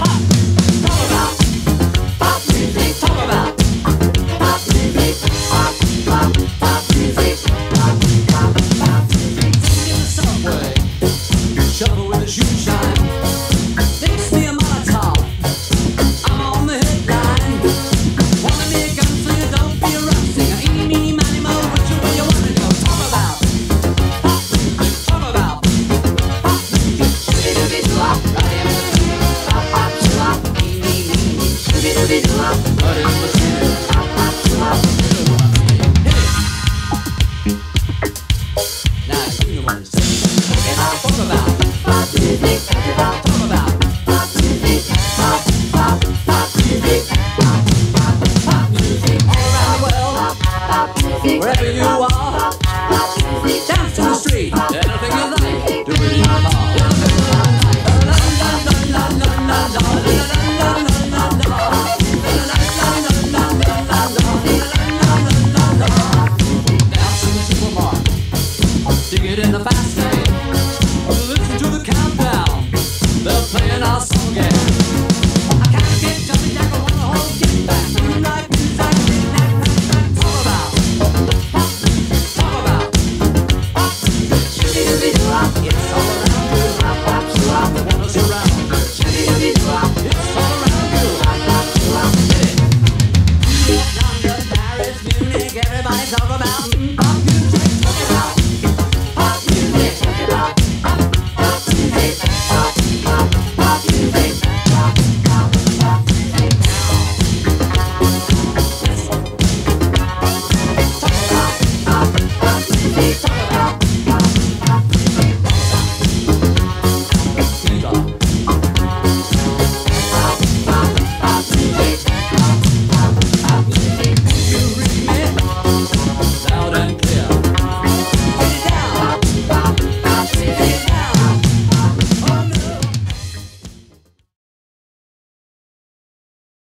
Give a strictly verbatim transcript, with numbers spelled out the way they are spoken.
Wherever you are, dance to the street, anything you like, do it in your car. Dance in the supermarket, dig it in the fast lane, listen to the countdown, they're playing our song again. I can't get jumping jack, I wanna hold, get back, moonlight, moonlight, knick-knack, knack-knack, talk about. Talk about. Shooby-dooby-doo-wop, it's all around you. Wop-wop-shoo-wop, wanna surround you. Shooby-dooby-doo-wop, it's all